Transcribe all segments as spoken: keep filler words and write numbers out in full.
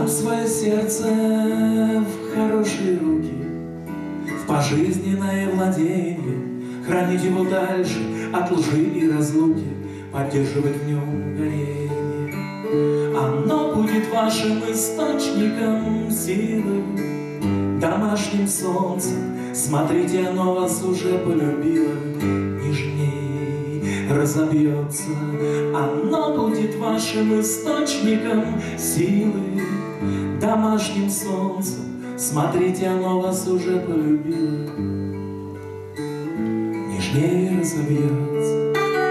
Отдам свое сердце в хорошие руки, в пожизненное владение, хранить его дальше от лжи и разлуки, поддерживать в нем горение. Оно будет вашим источником силы, домашним солнцем. Смотрите, оно вас уже полюбило, нежней разобьется. Оно будет вашим источником силы, домашним солнцем. Смотрите, оно вас уже полюбило, нежнее разобьется.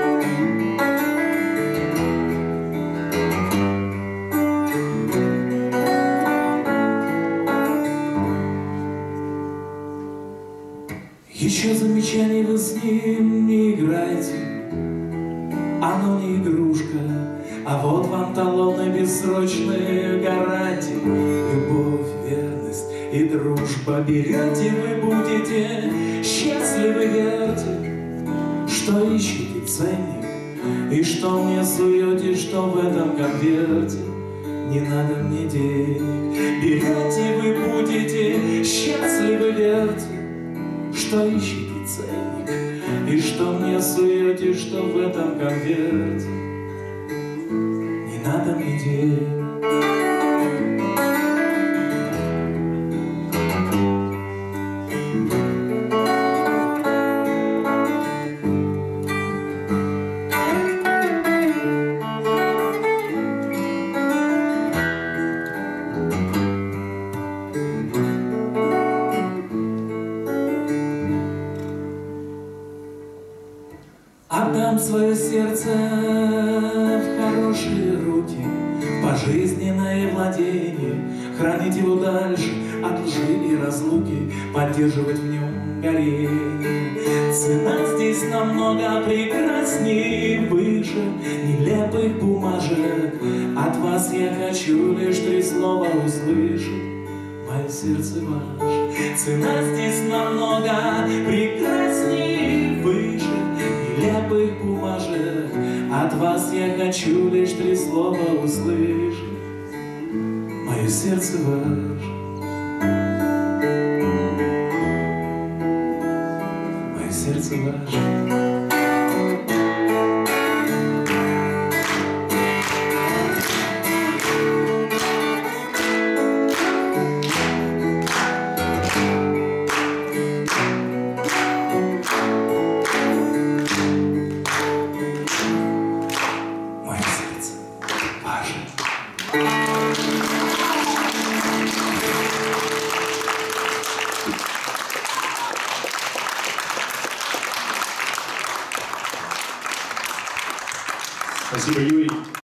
Еще замечаний вы с ним не играете, оно не игрушка, а вот вам талоны бессрочные гарантии. Любовь, верность и дружба берете, вы будете счастливы, верьте, что ищете ценник, и что мне суете, что в этом конверте. Не надо мне денег, берете, вы будете счастливы, верьте, что ищете ценник, и что мне суете, что в этом конверте. Не надо мне денег. Отдам свое сердце в хорошие руки, в пожизненное владение, хранить его дальше от лжи и разлуки, поддерживать в нем горение. Цена здесь намного прекраснее и выше нелепых бумажек. От вас я хочу лишь три слова услышать: мое сердце ваше. Цена здесь намного прекраснее и выше нелепых бумажек. От вас я хочу лишь три слова услышать: мое сердце ваше. Мое сердце ваше. Спасибо, Юрий.